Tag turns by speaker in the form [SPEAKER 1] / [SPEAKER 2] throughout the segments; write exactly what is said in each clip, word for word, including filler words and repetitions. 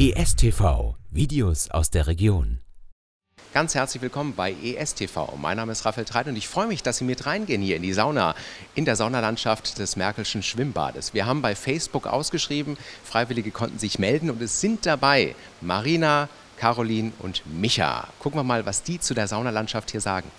[SPEAKER 1] E S T V, Videos aus der Region.
[SPEAKER 2] Ganz herzlich willkommen bei E S T V. Mein Name ist Raphael Treit und ich freue mich, dass Sie mit reingehen hier in die Sauna, in der Saunalandschaft des Märkischen Schwimmbades. Wir haben bei Facebook ausgeschrieben, Freiwillige konnten sich melden und es sind dabei Marina, Caroline und Micha. Gucken wir mal, was die zu der Saunalandschaft hier sagen.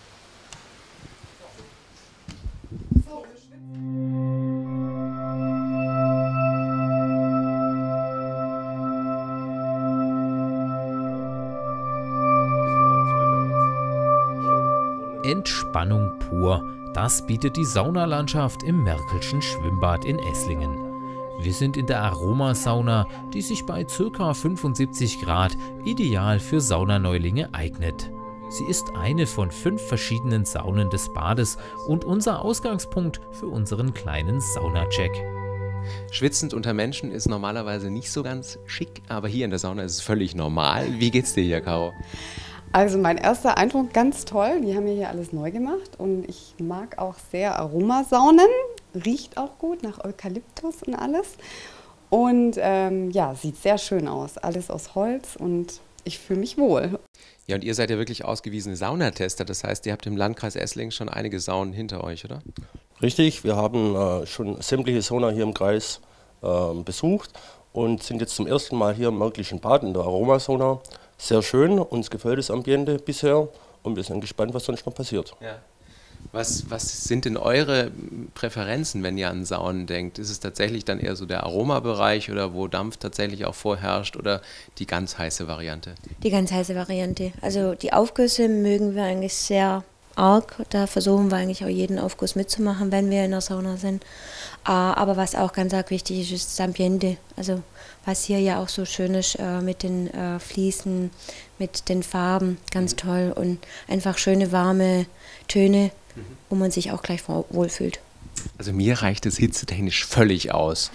[SPEAKER 3] Entspannung pur, das bietet die Saunalandschaft im Märkischen Schwimmbad in Esslingen. Wir sind in der Aromasauna, die sich bei ca. fünfundsiebzig Grad ideal für Saunaneulinge eignet. Sie ist eine von fünf verschiedenen Saunen des Bades und unser Ausgangspunkt für unseren kleinen Saunacheck.
[SPEAKER 2] Schwitzend unter Menschen ist normalerweise nicht so ganz schick, aber hier in der Sauna ist es völlig normal. Wie geht's dir hier, Caro?
[SPEAKER 4] Also mein erster Eindruck, ganz toll. Die haben hier alles neu gemacht und ich mag auch sehr Aromasaunen. Riecht auch gut nach Eukalyptus und alles. Und ähm, ja, sieht sehr schön aus. Alles aus Holz und ich fühle mich wohl.
[SPEAKER 2] Ja, und ihr seid ja wirklich ausgewiesene Saunatester. Das heißt, ihr habt im Landkreis Esslingen schon einige Saunen hinter euch, oder?
[SPEAKER 5] Richtig, wir haben äh, schon sämtliche Sauna hier im Kreis äh, besucht und sind jetzt zum ersten Mal hier im Märkischen Bad in der Aromasauna. Sehr schön, uns gefällt das Ambiente bisher und wir sind gespannt, was sonst noch passiert.
[SPEAKER 2] Ja. Was, was sind denn eure Präferenzen, wenn ihr an Saunen denkt? Ist es tatsächlich dann eher so der Aromabereich oder wo Dampf tatsächlich auch vorherrscht oder die ganz heiße Variante?
[SPEAKER 6] Die ganz heiße Variante. Also die Aufgüsse mögen wir eigentlich sehr arg. Da versuchen wir eigentlich auch jeden Aufguss mitzumachen, wenn wir in der Sauna sind. Aber was auch ganz arg wichtig ist, ist das Ambiente. Also was hier ja auch so schön ist äh, mit den äh, Fliesen, mit den Farben, ganz toll und einfach schöne warme Töne, mhm. wo man sich auch gleich wohlfühlt.
[SPEAKER 2] Also mir reicht es hitzetechnisch völlig aus.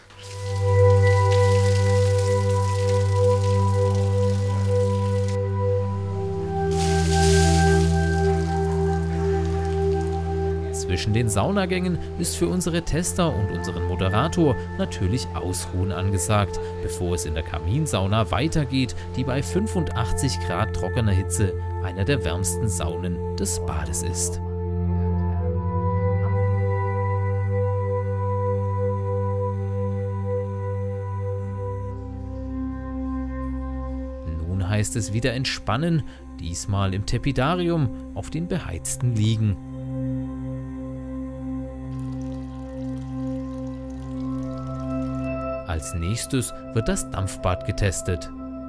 [SPEAKER 3] Zwischen den Saunagängen ist für unsere Tester und unseren Moderator natürlich Ausruhen angesagt, bevor es in der Kaminsauna weitergeht, die bei fünfundachtzig Grad trockener Hitze einer der wärmsten Saunen des Bades ist. Nun heißt es wieder entspannen, diesmal im Tepidarium auf den beheizten Liegen. Als nächstes wird das Dampfbad getestet.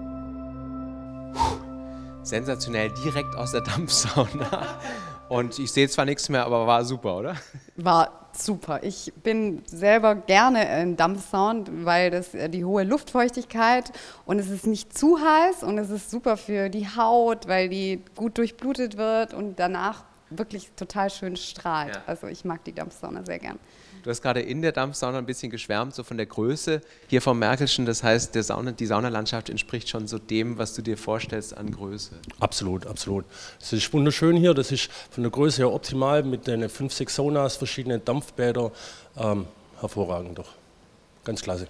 [SPEAKER 2] Sensationell, direkt aus der Dampfsauna. Und ich sehe zwar nichts mehr, aber war super, oder?
[SPEAKER 4] War super. Ich bin selber gerne in Dampfsaunen, weil das die hohe Luftfeuchtigkeit und es ist nicht zu heiß und es ist super für die Haut, weil die gut durchblutet wird und danach wirklich total schön strahlt. Ja. Also ich mag die Dampfsauna sehr gern.
[SPEAKER 2] Du hast gerade in der Dampfsauna ein bisschen geschwärmt, so von der Größe hier vom Märkischen. Das heißt, der Sauna, die Saunalandschaft entspricht schon so dem, was du dir vorstellst an Größe.
[SPEAKER 5] Absolut, absolut. Es ist wunderschön hier. Das ist von der Größe her optimal mit den fünf, sechs Saunas, verschiedene Dampfbäder. Ähm, hervorragend doch. Ganz klasse.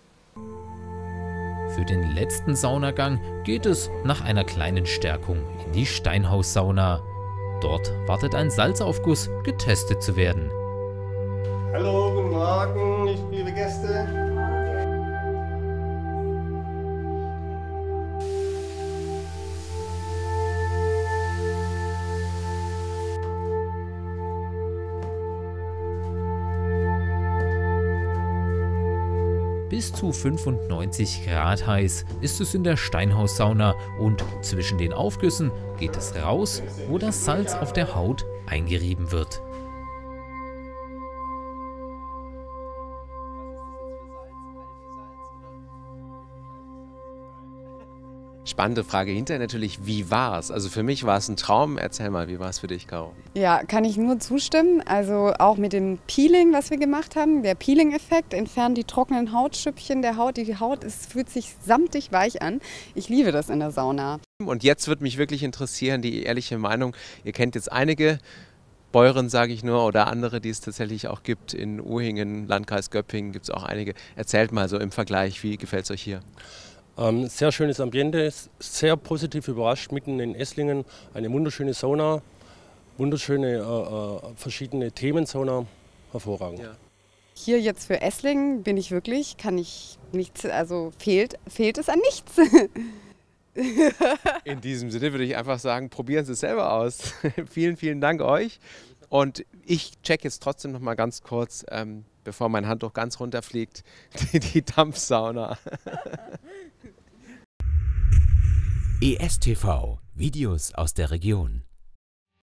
[SPEAKER 3] Für den letzten Saunagang geht es nach einer kleinen Stärkung in die Steinhaussauna. Dort wartet ein Salzaufguss, getestet zu werden.
[SPEAKER 7] Hallo, guten Morgen, liebe Gäste.
[SPEAKER 3] Bis zu fünfundneunzig Grad heiß ist es in der Steinhaussauna und zwischen den Aufgüssen geht es raus, wo das Salz auf der Haut eingerieben wird.
[SPEAKER 2] Spannende Frage hinterher natürlich, wie war es? Also für mich war es ein Traum. Erzähl mal, wie war es für dich, Caro?
[SPEAKER 4] Ja, kann ich nur zustimmen. Also auch mit dem Peeling, was wir gemacht haben, der Peeling-Effekt entfernt die trockenen Hautschüppchen der Haut. Die Haut ist, fühlt sich samtig weich an. Ich liebe das in der Sauna.
[SPEAKER 2] Und jetzt würde mich wirklich interessieren, die ehrliche Meinung. Ihr kennt jetzt einige Bäuerin, sage ich nur, oder andere, die es tatsächlich auch gibt. In Uhingen, Landkreis Göppingen gibt es auch einige. Erzählt mal so im Vergleich, wie gefällt es euch hier?
[SPEAKER 5] Ähm, sehr schönes Ambiente, sehr positiv überrascht, mitten in Esslingen. Eine wunderschöne Sauna, wunderschöne äh, äh, verschiedene Themensauna, hervorragend.
[SPEAKER 2] Ja.
[SPEAKER 4] Hier jetzt für Esslingen bin ich wirklich, kann ich nichts, also fehlt, fehlt es an nichts.
[SPEAKER 2] In diesem Sinne würde ich einfach sagen, probieren Sie es selber aus. Vielen, vielen Dank euch. Und ich check jetzt trotzdem noch mal ganz kurz, ähm, bevor mein Handtuch ganz runterfliegt, die, die Dampfsauna.
[SPEAKER 1] E S T V, Videos aus der Region.